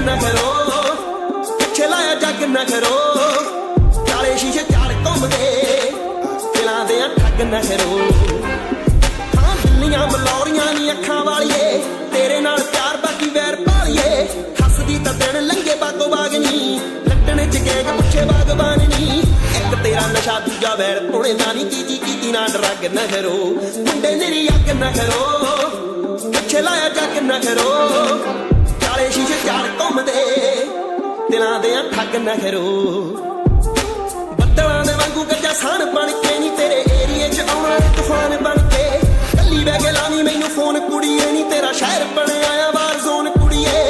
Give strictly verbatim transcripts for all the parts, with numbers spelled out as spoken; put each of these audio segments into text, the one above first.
ना करो पिछे लाया जग ना करो काले शीशे चाल घूमदे दिलां दे ठग ना करो हाँ बिल्लियां मलौरियां नी अखां वालिए तेरे नाल प्यार बाकी वैर भालिए हसदी तां दिन लंघे बागो बाग नी लट्टने च गैंग पुछे बागबान नी एक तेरा नशा दूजा वैर पुणे दा नी तीजी कीती ना ड्रग ना करो मुंडे मेरी अग ना करो पिछे लाया जग ना करो काले शीशे चाल घूमदे दिलां दे ठग ना करो बद्दलां दे वांगू गज्जा सान बन के नी तेरे एरिए च आउणा तूफान बन के कल्ली बह के लानी मैनू फोन कुड़िए नी तेरा शहर बणिया आ वार जोन कुड़िए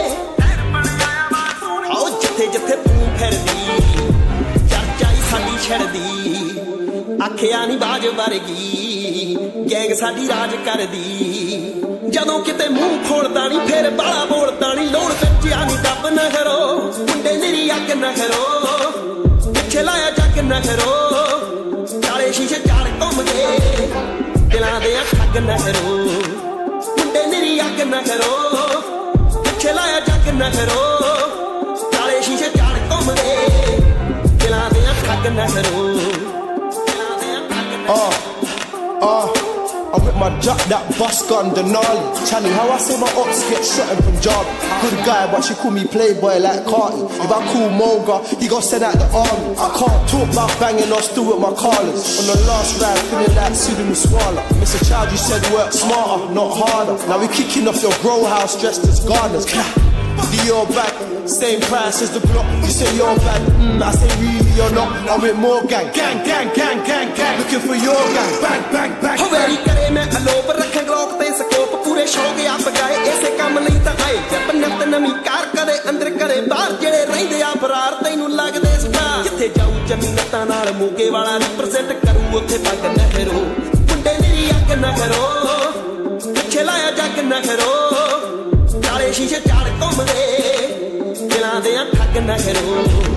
आओ जिथे जिथे तू फिरदी चर्चाई साडी छड़दी आखिया नी बाज वर्गी गैंग साडी राज करदी जदों किते मूंह खोलदा नी फिर बाला बोलदा नी लोड़ बच्चिया नी डब ना करो मुंडे मेरी अग ना करो पिछे लाया जग ना करो काले शीशे चाल घूमदे दिलां दे ठग ना करो मुंडे मेरी अग ना करो पिछे लाया जग ना करो काले शीशे चाल घूमदे दिलां दे ठग ना करो Uh, uh, I'm with my jack that bus gun, Denali. Chani, how I say my ops get shot in Punjabi. Good guy, but she call me playboy like Carti. If I call Moga, he gon' send out the army. I can't talk about banging or still with my callers. On the last ride, feeling like Sudi Muswala. Mister Child, you said work smarter, not harder. Now we kicking off your grow house dressed as gardeners. Dior bag, same price as the block. You say you're bad, mm, I say really you're not. I'm with more gang, gang, gang, gang, gang, gang. Looking for your gang, bang, bang, bang. हवेली करे मैं अलोप रखे Glock ते scope पूरे शौक आप गए ऐसे काम नहीं तां आए जब नत नवी कार करे अंदर करे बाहर जेड़े रहिंदे आ फरार तैनू लगदे स्टार जिथे जाऊं जमी नत्तां नाल मोगे वाला रिप्रेजेंट करूं उत्थे पग ना करो मुंडे मेरी अग ना करो पिछे लाया जग ना करो काले शीशे चाल घूमदे दिलां दे ठग ना करो